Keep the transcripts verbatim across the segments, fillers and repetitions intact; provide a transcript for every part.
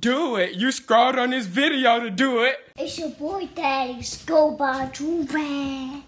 Do it. You scrolled on this video to do it. It's your boy Daddy's Go by Joovier.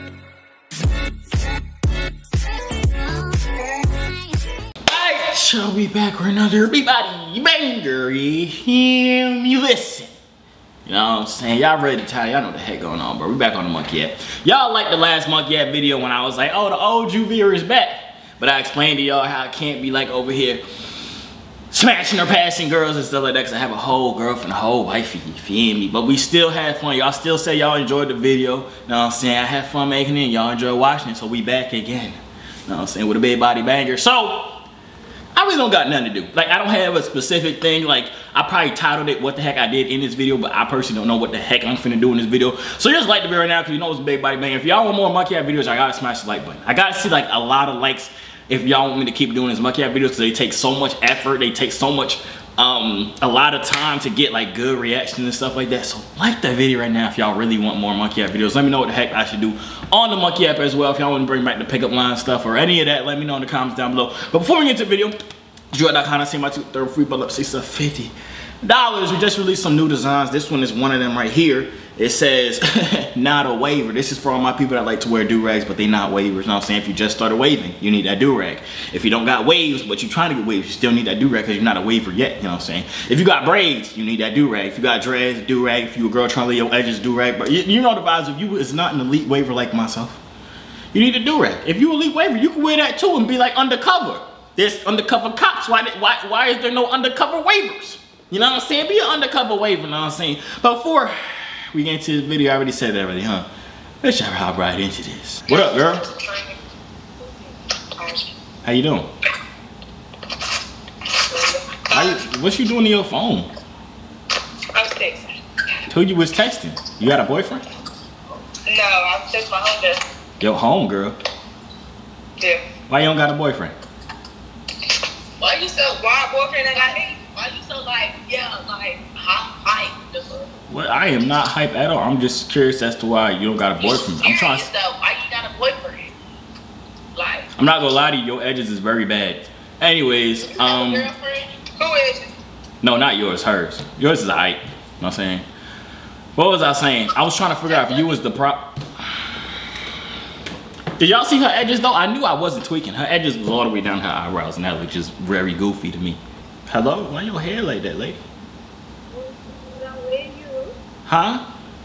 Alright, so we back with another everybody banger. You hear me? Listen. You know what I'm saying? Y'all ready to tell y'all know what the heck going on, bro. We back on the monkey app. Y'all like the last monkey app video when I was like, oh, the old Joovier is back. But I explained to y'all how I can't be like over here smashing or passing girls and stuff like that, because I have a whole girlfriend, a whole wifey, you feel me? But we still had fun. Y'all still say y'all enjoyed the video. You know what I'm saying? I had fun making it, y'all enjoyed watching it, so we back again. You know what I'm saying? With a big body banger. So, I really don't got nothing to do. Like, I don't have a specific thing. Like, I probably titled it what the heck I did in this video, but I personally don't know what the heck I'm finna do in this video. So just like the video right now, because you know it's a big body banger. If y'all want more monkey app videos, I gotta smash the like button. I gotta see like a lot of likes if y'all want me to keep doing these monkey app videos, because they take so much effort, they take so much, um, a lot of time to get like good reactions and stuff like that. So like that video right now if y'all really want more monkey app videos. Let me know what the heck I should do on the monkey app as well. If y'all want to bring back the pickup line stuff or any of that, let me know in the comments down below. But before we get to the video, Joovier dot com, I see my two third free bundle up six hundred fifty dollars. We just released some new designs. This one is one of them right here. It says not a waiver. This is for all my people that like to wear do-rags, but they not waivers. You know what I'm saying? If you just started waving, you need that do-rag. If you don't got waves, but you're trying to get waves, you still need that do-rag because you're not a waiver yet. You know what I'm saying? If you got braids, you need that do-rag. If you got dreads, do-rag. If you a girl trying to leave your edges, do-rag. But you, you know the vibes. If you is not an elite waiver like myself, you need a do-rag. If you elite waiver, you can wear that too and be like undercover. There's undercover cops. Why, why, why is there no undercover waivers? You know what I'm saying? Be an undercover waiver, you know what I'm saying? But before we get into this video, I already said that already, huh? Let's jump hop right into this. What up, girl? How you doing? How you, what you doing to your phone? I was texting. Who you was texting? You got a boyfriend? No, I was texting my homegirl. Your homegirl? Yeah. Why you don't got a boyfriend? Why you so, why boyfriend that got hate? Why you so like, yeah, like, hot, hype? Well, I am not hype at all. I'm just curious as to why you don't got a boyfriend. I'm trying to. Why you got a boyfriend? Like. I'm not gonna lie to you. Your edges is very bad. Anyways, you um. have a girlfriend? Who is it? No, not yours. Hers. Yours is hype. You know what I'm saying? What was I saying? I was trying to figure out if you was the prop. Did y'all see her edges though? I knew I wasn't tweaking. Her edges was all the way down her eyebrows, and that looked just very goofy to me. Hello? Why your hair like that, lady? Huh?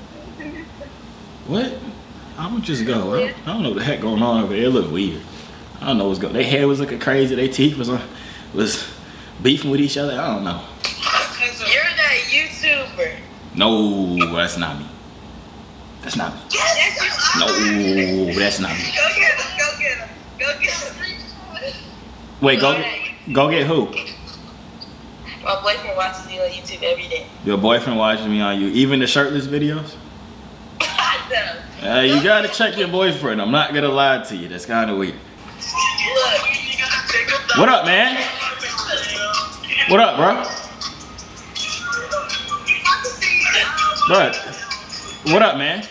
What? I'm gonna just go. I don't, I don't know what the heck going on over there. It look weird. I don't know what's going on. Their hair was looking crazy. Their teeth was, uh, was beefing with each other. I don't know. You're that YouTuber. No, that's not me. That's not me. Yes, that's No, that's not me. Go get him. Go get him. Go get him. Wait, go get, go get who? My boyfriend watches me on YouTube every day. Your boyfriend watches me on you, even the shirtless videos? No. Uh, you gotta check your boyfriend. I'm not gonna lie to you. That's kind of weird. Look. What up, man? What up, bro? Bro, what up, man?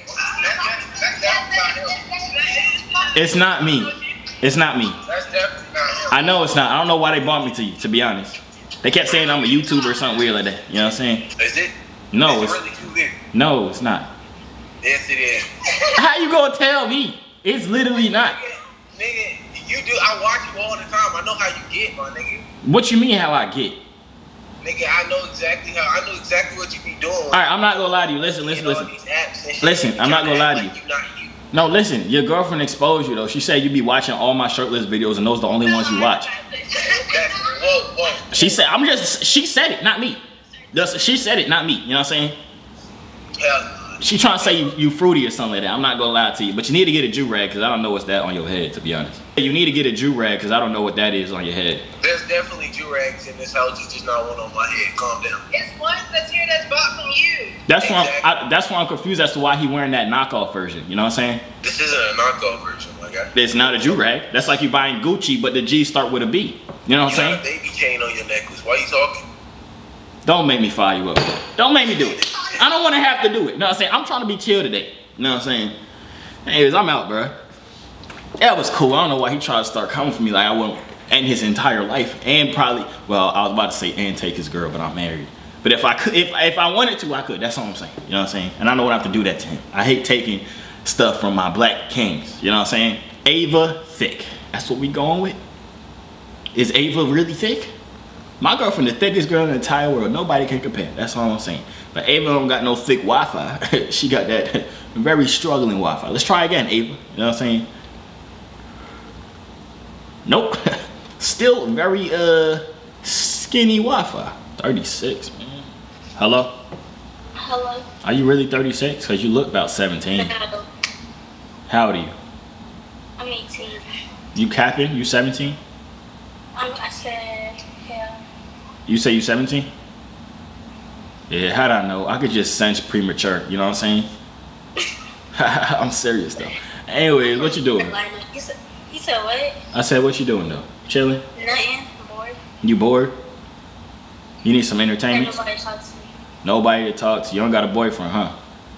It's not me. It's not me. I know it's not. I don't know why they bought me to you, to be honest. They kept saying I'm a YouTuber or something weird like that. You know what I'm saying? Is it? No, it's, it's really too big. No, it's not. Yes, it is. How you gonna tell me? It's literally not. Nigga, nigga, you do. I watch you all the time. I know how you get, my nigga. What you mean how I get? Nigga, I know exactly how. I know exactly what you be doing. All right, I'm not gonna lie to you. Listen, listen, listen. Listen, I'm not gonna lie to you. You not you. No, listen. Your girlfriend exposed you though. She said you be watching all my shirtless videos, and those are the only ones you watch. That's, whoa, whoa. She said, I'm just, she said it, not me. Just, she said it, not me. You know what I'm saying? Hell. She trying to say you, you fruity or something like that. I'm not gonna lie to you, but you need to get a Joovier because I don't know what's that on your head, to be honest. You need to get a Joovier because I don't know what that is on your head. There's definitely Jooviers in this house. It's just not one on my head. Calm down. It's one that's here that's bought from you. That's why Exactly. I'm, I, that's why I'm confused as to why he wearing that knockoff version. You know what I'm saying? This isn't a knockoff version, my guy. It's not a Joovier. That's like you buying Gucci, but the G start with a B. You know what I'm You got saying? a baby chain on your necklace. Why you talking? Don't make me fire you up. Don't make me do it. I don't want to have to do it. You know what I'm saying? I'm trying to be chill today. You know what I'm saying? Anyways, I'm out, bro. That was cool. I don't know why he tried to start coming for me like I wouldn't and his entire life, and probably, well, I was about to say and take his girl, but I'm married. But if I could, if, if I wanted to, I could. That's all I'm saying. You know what I'm saying? And I know what I have to do that to him. I hate taking stuff from my black kings. You know what I'm saying? Ava thick. That's what we going with. Is Ava really thick? My girlfriend, the thickest girl in the entire world. Nobody can compare. That's all I'm saying. But Ava don't got no thick Wi-Fi. She got that very struggling Wi-Fi. Let's try again, Ava. You know what I'm saying? Nope. Still very uh skinny Wi-Fi. thirty-six, man. Hello? Hello? Are you really thirty-six? Because you look about seventeen. No. How old are you? I'm eighteen. You capping? You seventeen? Um, I said, yeah. You say you seventeen? Yeah, how'd I know? I could just sense premature, you know what I'm saying? I'm serious though. Anyways, what you doing? You said, you said what? I said, what you doing though? Chilling? Nothing. I'm bored. You bored? You need some Ain't entertainment? nobody talk to me. Nobody to talk to. You don't got a boyfriend, huh?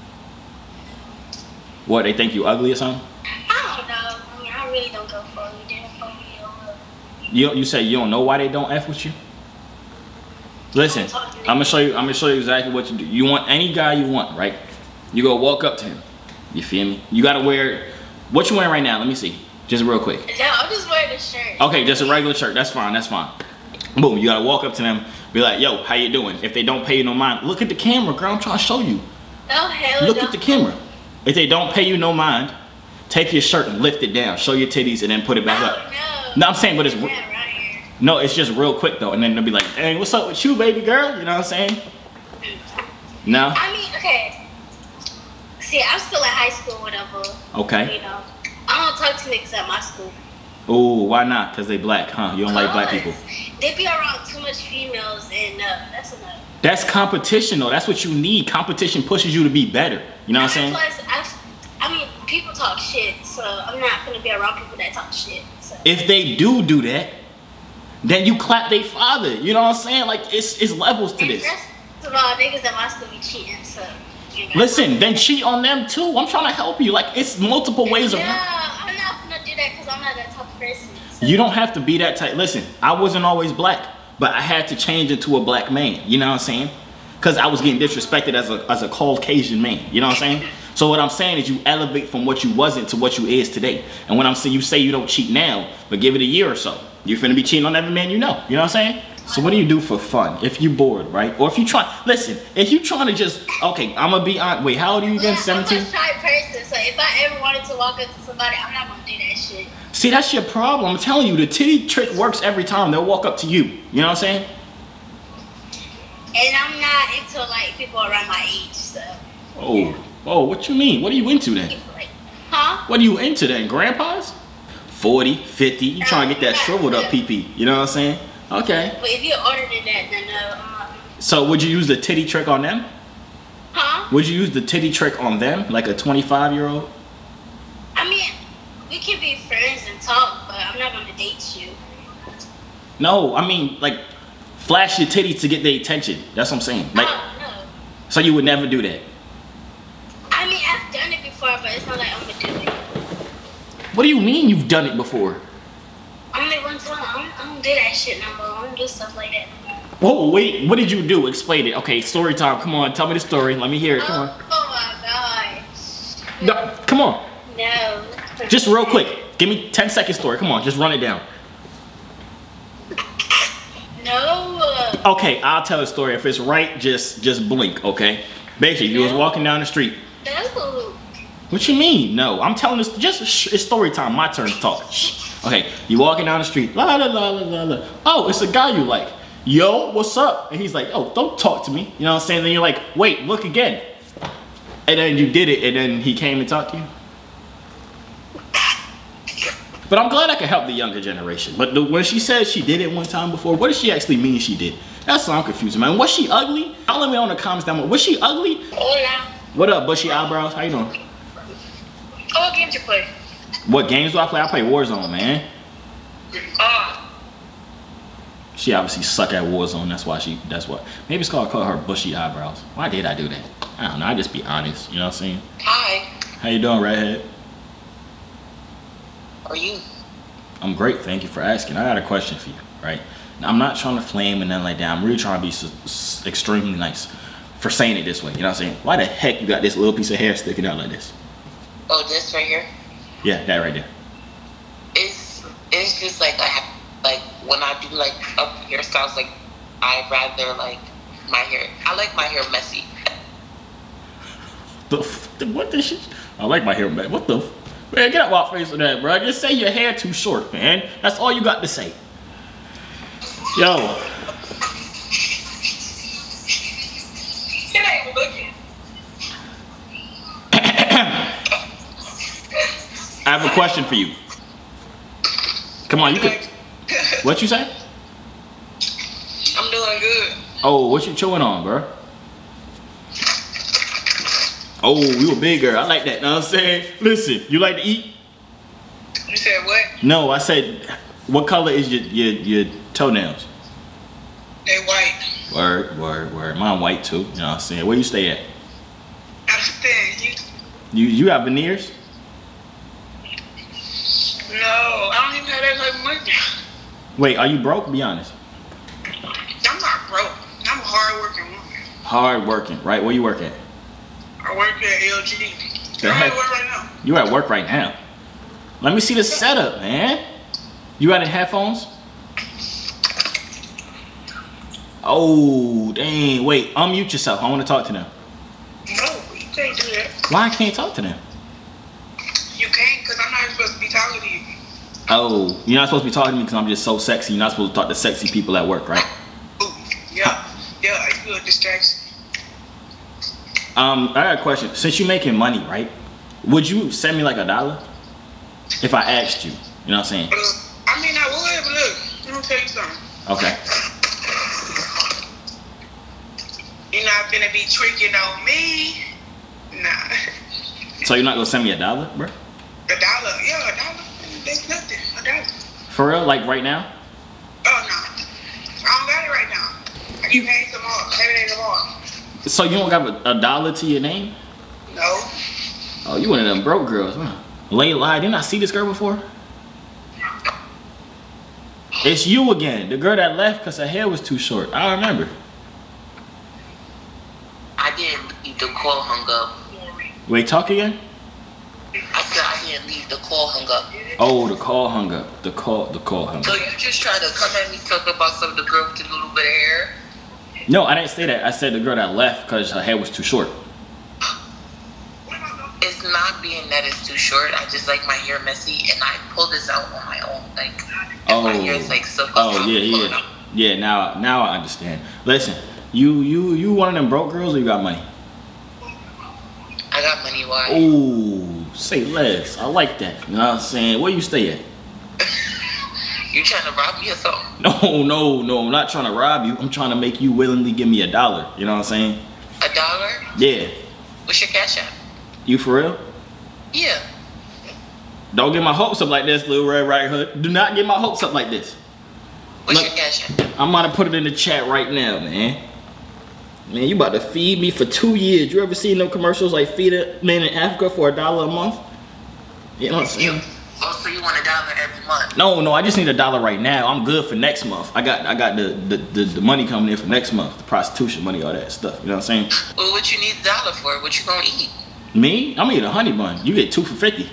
What, they think you ugly or something? I don't know. I mean, I really don't go for you. They don't for me. Don't look. You you say you don't know why they don't F with you? Listen, I'm gonna show you. I'm gonna show you exactly what you do. You want any guy you want, right? You go walk up to him. You feel me? You gotta wear. What you wearing right now? Let me see. Just real quick. No, I'm just wearing a shirt. Okay, just a regular shirt. That's fine. That's fine. Boom. You gotta walk up to them. Be like, yo, how you doing? If they don't pay you no mind, look at the camera, girl. I'm trying to show you. Oh hell Look no. at the camera. If they don't pay you no mind, take your shirt and lift it down. Show your titties and then put it back Oh, up. no. No, I'm saying, but it's. Yeah, right here. No, it's just real quick though, and then they'll be like, "Dang, what's up with you, baby girl?" You know what I'm saying? No. I mean, okay. See, I'm still in high school, whatever. Okay. You know, I don't talk to niggas at my school. Ooh, why not? Cause they black, huh? You don't like black people. They be around too much females, and uh, that's enough. That's competition though. That's what you need. Competition pushes you to be better. You know what I'm saying? Plus, I, I mean, people talk shit, so I'm not gonna be around people that talk shit. So. If they do do that, then you clap their father. You know what I'm saying? Like it's it's levels to And this. first of all, niggas at my school be cheating, so. you got- Listen, then cheat on them too. I'm trying to help you. Like it's multiple ways Yeah, around. I'm not gonna do that because I'm not that type of person. So. You don't have to be that type. Listen, I wasn't always black, but I had to change into a black man. You know what I'm saying? Because I was getting disrespected as a as a Caucasian man. You know what I'm saying? So what I'm saying is you elevate from what you wasn't to what you is today. And when I'm saying you say you don't cheat now, but give it a year or so, you're finna be cheating on every man you know. You know what I'm saying? So what do you do for fun? If you bored, right? Or if you try, listen, if you trying to just, okay, I'm gonna be on, wait, how old are you again? Yeah, seventeen? I'm a shy person, so if I ever wanted to walk up to somebody, I'm not gonna do that shit. See, that's your problem. I'm telling you, the titty trick works every time. They'll walk up to you. You know what I'm saying? And I'm not into like people around my age, so. Oh, oh, what you mean? What are you into then? Like, huh? What are you into then? Grandpas? forty, fifty, you trying to get that shriveled up pee-pee. You know what I'm saying? Okay. But if you're older than that, then no. Uh, So would you use the titty trick on them? huh? Would you use the titty trick on them? Like a twenty-five year old? I mean, we can be friends and talk, but I'm not gonna date you. No, I mean like flash your titty to get their attention. That's what I'm saying. Like, Oh, no. so you would never do that? I mean, I've done it before, but it's not like I'm gonna do it. What do you mean you've done it before? Only one time. I don't, I don't do that shit no more. I don't do stuff like that. Whoa, wait, what did you do? Explain it. Okay, story time. Come on, tell me the story. Let me hear it. Come on. Oh, oh my gosh. No, come on. No. Just real quick. Give me ten second story. Come on, just run it down. No. Okay, I'll tell the story. If it's right, just just blink, okay? Basically, you was walking down the street. No. What you mean? No, I'm telling this. Just sh it's story time. My turn to talk. Shh. Okay, you walking down the street. La la la la la la. Oh, it's a guy you like. Yo, what's up? And he's like, oh, don't talk to me. You know what I'm saying? Then you're like, wait, look again. And then you did it, and then he came and talked to you. But I'm glad I can help the younger generation. But the, when she says she did it one time before, what does she actually mean she did? That's what I'm confused, man. Was she ugly? I'll let me know in the comments down below. Was she ugly? Hola. What up, bushy eyebrows? How you doing? Oh, what games you play? What games do I play? I play Warzone, man. Ah. She obviously suck at Warzone. That's why she, that's what. Maybe it's called, call her bushy eyebrows. Why did I do that? I don't know. I just be honest. You know what I'm saying? Hi. How you doing, redhead? Are you? I'm great. Thank you for asking. I got a question for you, right? Now, I'm not trying to flame and nothing like that. I'm really trying to be so, so extremely nice for saying it this way. You know what I'm saying? Why the heck you got this little piece of hair sticking out like this? Oh, this right here? Yeah, that right there. It's it's just like I have, like when I do like up hairstyles, like I rather like my hair. I like my hair messy. The, the what the shit? I like my hair, man. What the? Man, get out my face with that, bro. Just say your hair too short, man. That's all you got to say. Yo. It ain't looking. I have a question for you. Come on, you can. What you say? I'm doing good. Oh, what you chewing on, bro? Oh, you a big girl. I like that. Know what I'm saying? Listen, you like to eat? You said what? No, I said, what color is your your, your toenails? They white. Word, word, word. Mine white too. You know what I'm saying? Where you stay at? I understand you. You you have veneers? No, I don't even have that type of money. Wait, are you broke? Be honest. I'm not broke. I'm a hard working woman. Hard working, right? Where you work at? I work at L G. The I'm heck? at work right now. You at work right now. Let me see the setup, man. You got any headphones? Oh, dang. Wait, unmute yourself. I want to talk to them. No, you can't do that. Why I can't talk to them? You can't, because I'm not supposed to be talking to you. Oh, you're not supposed to be talking to me because I'm just so sexy. You're not supposed to talk to sexy people at work, right? Ooh, yeah, yeah, you a distraction. Um, I got a question. Since you're making money, right? Would you send me like a dollar if I asked you? You know what I'm saying? Uh, I mean, I would, but look, let me tell you something. Okay. You're not gonna be tricking on me. Nah. So you're not gonna send me a dollar, bro? A dollar, yeah, a dollar. That's nothing. A dollar. For real? Like right now? Oh no, I don't got it right now. I get paid tomorrow. Maybe tomorrow. So you don't got a, a dollar to your name? No. Oh, you one of them broke girls, huh? Layla, didn't I see this girl before? It's you again, the girl that left because her hair was too short. I remember. I didn't leave the call hung up. Wait, talk again? I said I didn't leave the call hung up. Oh, the call hung up. The call, the call hung So up. you just try to come at me talking about some of the girl with a little bit of hair? No, I didn't say that. I said the girl that left because her hair was too short. It's not being that it's too short. I just like my hair messy, and I pull this out on my own. Like, if Oh, my hair is like so. oh yeah, yeah, yeah. Now, now I understand. Listen, you, you, you one of them broke girls, or you got money? I got money. Why? Ooh, say less. I like that. You know what I'm saying? Where you stay at? You trying to rob me or something? No, no, no. I'm not trying to rob you. I'm trying to make you willingly give me a dollar. You know what I'm saying? A dollar? Yeah. What's your cash app? You for real? Yeah. Don't get my hopes up like this, Lil Red Right Hood. Do not get my hopes up like this. What's Look, your cash app? I'm about to put it in the chat right now, man. Man, you about to feed me for two years. You ever seen no commercials like feed a man in Africa for a dollar a month? You know what I'm saying? You, oh, so you want a dollar every month? No, no, I just need a dollar right now. I'm good for next month. I got I got the, the, the, the money coming in for next month. The prostitution money, all that stuff. You know what I'm saying? Well, what you need a dollar for? What you gonna eat? Me? I'm gonna eat a honey bun. You get two for fifty.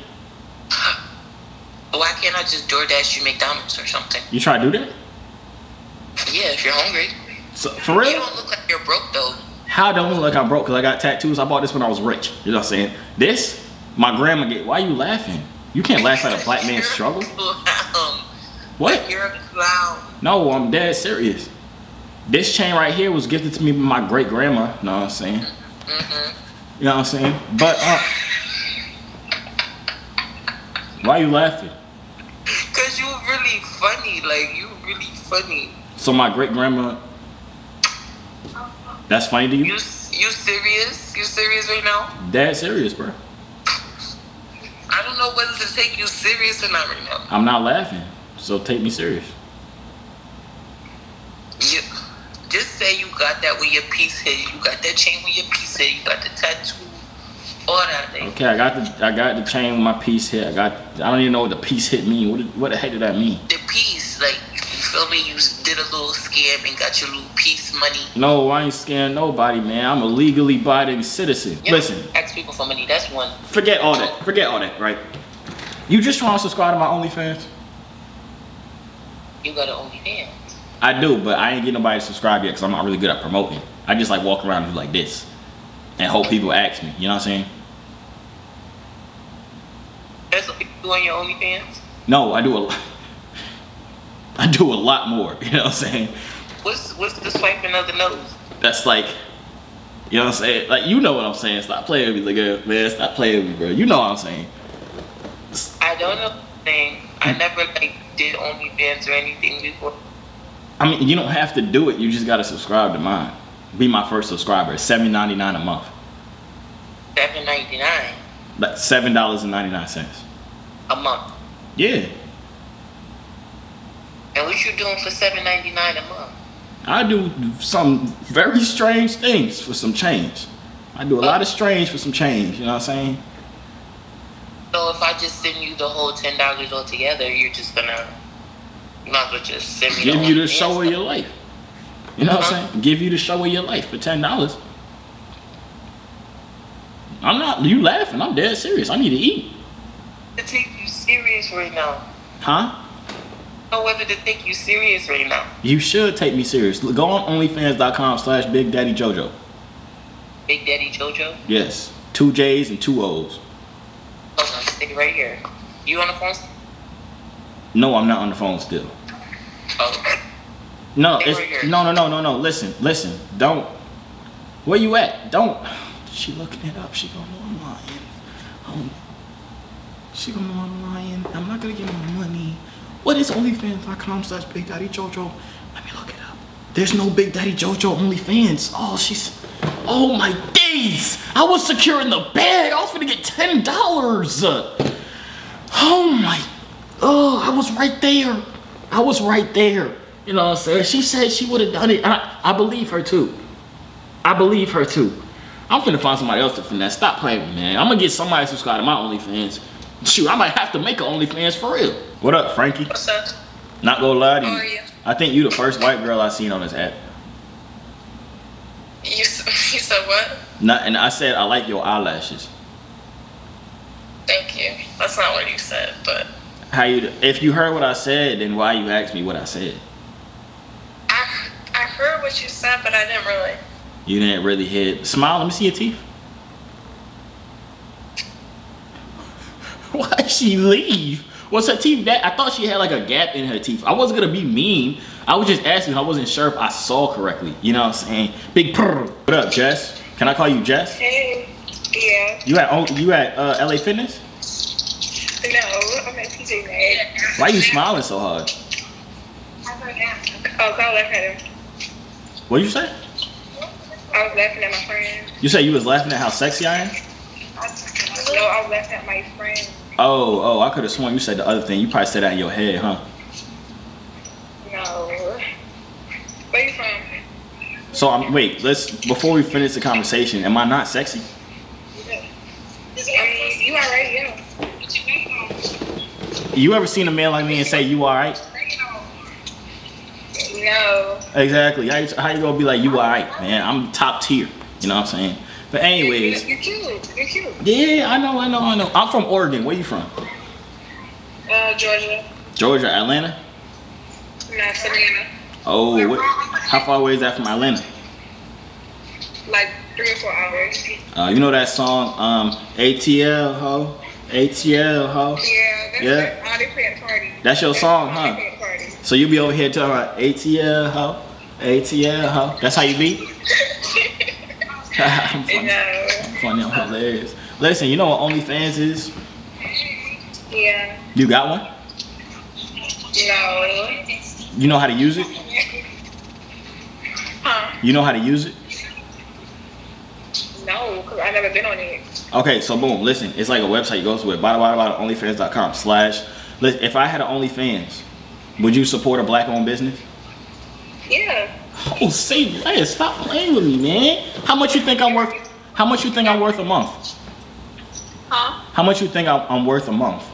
Why can't I just DoorDash you McDonald's or something? You try to do that? Yeah, if you're hungry. So, for You real? don't look like you're broke though. How don't I look like I'm broke? Because I got tattoos. I bought this when I was rich. You know what I'm saying? This, my grandma get. Why you laughing? You can't laugh at a black man's struggle. Clown. What? You're a clown. No, I'm dead serious. This chain right here was gifted to me by my great grandma. You know what I'm saying? Mm-hmm. You know what I'm saying? But, uh, why you laughing? Cause you really funny. Like, you really funny. So my great grandma, that's funny to You, you? you serious? You serious right now? Dead serious, bro. I don't know whether to take you serious or not right now. I'm not laughing. So take me serious. You, just say you got that with your piece head. You got that chain with your piece head. You got the tattoo All that thing. Okay, I got the I got the chain with my piece hit. I got I don't even know what the piece hit mean. What did, what the heck did that mean? The piece, like you feel me? You did a little scam and got your little piece money. No, I ain't scaring nobody, man. I'm a legally abiding citizen. You Listen, know, ask people for money. That's one. forget all that. Forget all that, right? You just trying to subscribe to my OnlyFans? You got an OnlyFans. I do, but I ain't get nobody to subscribe yet because I'm not really good at promoting. I just like walk around and do like this and hope people ask me. You know what I'm saying? That's what you do on your OnlyFans? No, I do a lot. I do a lot more. You know what I'm saying? What's what's the swiping of the nose? That's like, you know what I'm saying? Like, you know what I'm saying? Stop playing with me, nigga. Man, stop playing with me, bro. You know what I'm saying? I don't know the thing. I never like did OnlyFans or anything before. I mean, you don't have to do it. You just gotta subscribe to mine. Be my first subscriber. It's seven ninety-nine a month. Seven ninety nine Like seven dollars and ninety-nine cents. a month. Yeah. And what you doing for seven ninety nine a month? I do some very strange things for some change. I do a lot of strange for some change. You know what I'm saying? So if I just send you the whole ten dollars altogether, you're just gonna you might as well just send me Give the you the OnlyFans show of stuff. your life. You know what Huh? I'm saying? Give you the show of your life for ten dollars. I'm not, you laughing, I'm dead serious. I need to eat. To take you serious right now. Huh? I don't know whether to take you serious right now. You should take me serious. Go on OnlyFans.com slash Big Daddy Jojo. Big Daddy Jojo? Yes. Two J's and two O's. Hold on, stick it right here. You on the phone? No, I'm not on the phone still. Oh. No, Stay it's, right here. no, no, no, no, no. Listen, listen. Don't. Where you at? Don't. She looking it up. She gonna know I'm lying. Um, she gonna know I'm lying. I'm not gonna give her money. What is OnlyFans.com slash Big Daddy Jojo? Let me look it up. There's no Big Daddy Jojo OnlyFans. Oh, she's. Oh my days! I was securing the bag. I was gonna get ten dollars. Oh my. Oh, I was right there. I was right there. You know what I'm saying? She said she would have done it. I, I believe her too. I believe her too. I'm finna find somebody else to finesse. Stop playing with me, man. I'm gonna get somebody to subscribe to my OnlyFans. Shoot, I might have to make an OnlyFans for real. What up, Frankie? What's up? Not gonna lie to you. How are you? I think you the first white girl I seen on this app. You, you said what? Not, and I said I like your eyelashes. Thank you. That's not what you said, but How you? If you heard what I said, then why you asked me what I said? I I heard what you said, but I didn't really. You didn't really hear. Smile. Let me see your teeth. Why'd she leave? What's her teeth? That I thought she had like a gap in her teeth. I wasn't gonna be mean. I was just asking. I wasn't sure if I saw correctly. You know what I'm saying? Big purr. What up, Jess? Can I call you Jess? Hey. Yeah. You at oh, you at uh, L A Fitness? No, I'm at P J Masks. Why you smiling so hard? Oh, I was laughing at him. What you say? I was laughing at my friend. You say you was laughing at how sexy I am? No, I was laughing at my friend. Oh, oh, I could have sworn you said the other thing. You probably said that in your head, huh? No. Where you from? So I'm wait. Let's before we finish the conversation. Am I not sexy? I mean, you alright, yeah. You ever seen a man like me and say you all right? No. Exactly. How you, how you gonna be like you all right, man? I'm top tier. You know what I'm saying? But anyways, You're cute. You're cute. yeah, I know, I know, I know. I'm from Oregon. Where you from? Uh, Georgia. Georgia, Atlanta. Not Savannah. Oh, what, how far away is that from Atlanta? Like three or four hours. Uh, you know that song, um, A T L ho, A T L ho. Yeah, that's Yeah. Like, all they play at parties. That's your song, all huh? They play at parties. So you be over here talking about A T L ho, A T L ho. That's how you be? I'm funny. No. I'm funny. I'm hilarious. Listen, you know what OnlyFans is? Yeah. You got one? No. You know how to use it? Huh? You know how to use it? No, because I've never been on it. Okay, so boom, listen. It's like a website you go to it. Bada bada bada OnlyFans dot com slash. Listen, if I had an OnlyFans, would you support a black-owned business? Yeah. Oh, say less. Stop playing with me, man. How much you think I'm worth? How much you think I'm worth a month? How much you think I'm, I'm worth a month?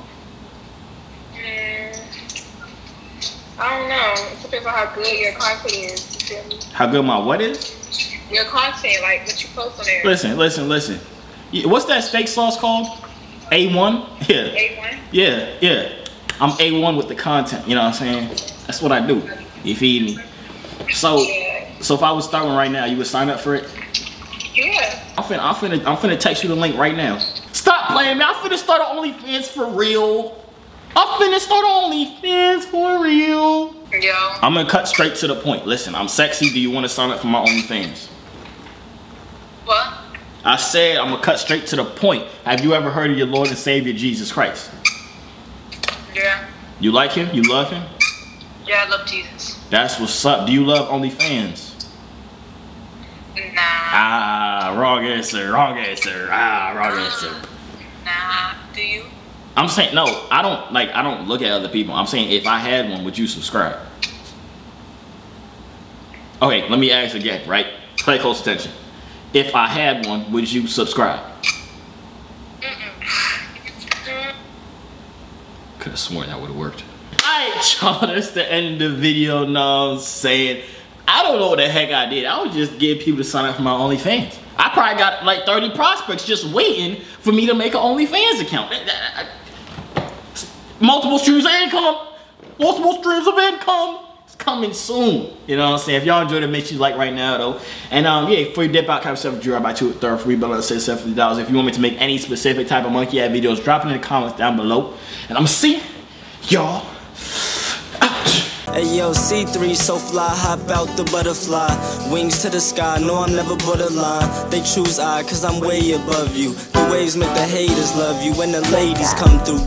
Mm, I don't know. It depends on how good your content is. You feel me? How good my what is? Your content, like what you post on there. Listen, listen, listen. What's that steak sauce called? A one? Yeah. A one? Yeah, yeah. I'm A one with the content, you know what I'm saying? That's what I do. You feed me? So, Yeah. so if I was starting right now, you would sign up for it? Yeah. I'm finna, I'm finna, I'm finna text you the link right now. Stop playing me. I'm finna start an OnlyFans for real. I'm finna start an OnlyFans for real. Yo. I'm gonna cut straight to the point. Listen, I'm sexy. Do you want to sign up for my OnlyFans? What? I said I'm gonna cut straight to the point. Have you ever heard of your Lord and Savior Jesus Christ? Yeah. You like him? You love him? Yeah, I love Jesus. That's what's up. Do you love OnlyFans? Nah. Ah, wrong answer. Wrong answer. Ah, wrong answer. Nah. Do you? I'm saying no. I don't like. I don't look at other people. I'm saying if I had one, would you subscribe? Okay, let me ask again. Right? Pay close attention. If I had one, would you subscribe? Could have sworn that would have worked. Alright, y'all, that's the end of the video. Know what I'm saying? I don't know what the heck I did. I was just getting people to sign up for my OnlyFans. I probably got like thirty prospects just waiting for me to make an OnlyFans account. Multiple streams of income. Multiple streams of income. Coming soon. You know what I'm saying? If y'all enjoyed it, make sure you like right now though. And um yeah, for your dip out, kind of Joovier, I buy two third free, but let's say seventy dollars. If you want me to make any specific type of monkey ad videos, drop it in the comments down below. And I'm gonna see y'all out. Hey yo, C three so fly, hop out the butterfly. Wings to the sky, no I'm never borderline. They choose I, cause I'm way above you. The waves make the haters love you when the ladies come through.